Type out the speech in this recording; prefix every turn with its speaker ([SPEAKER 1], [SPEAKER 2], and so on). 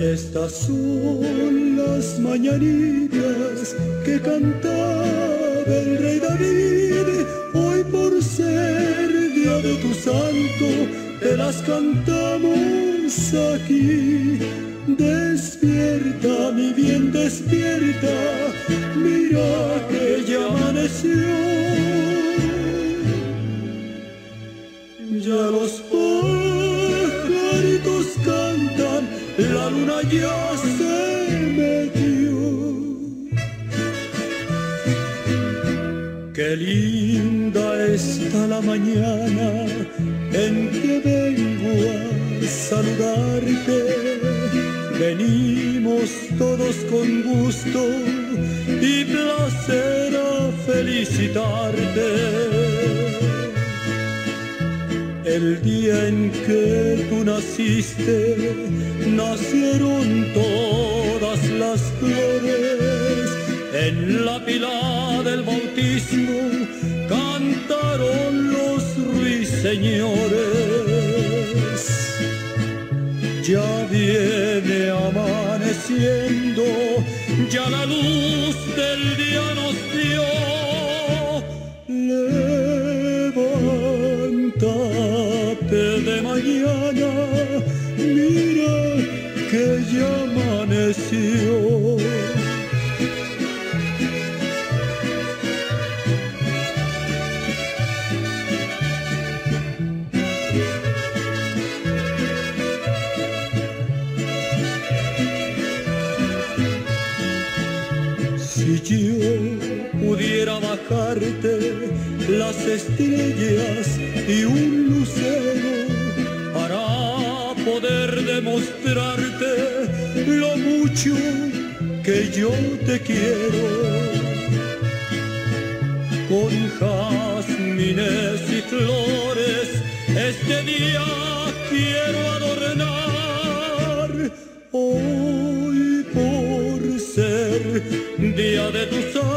[SPEAKER 1] Estas son las mañanitas que cantaba el rey David. Hoy por ser día de tu santo, te las cantamos aquí. Despierta, mi bien, despierta, mira que ya amaneció. Ya los pajaritos cantan, la luna ya se metió. Qué linda está la mañana en que vengo a saludarte. Venimos todos con gusto y placer a felicitarte. El día en que tú naciste, nacieron todas las flores. En la pila del bautismo cantaron los ruiseñores. Ya viene amaneciendo, ya la luz del día nos dio. Levántate de mañana, mira que ya amaneció. Si yo pudiera bajarte las estrellas y un lucero para poder demostrarte lo mucho que yo te quiero, con jazmines y flores este día quiero adornar. Hoy por ser día de tu santo,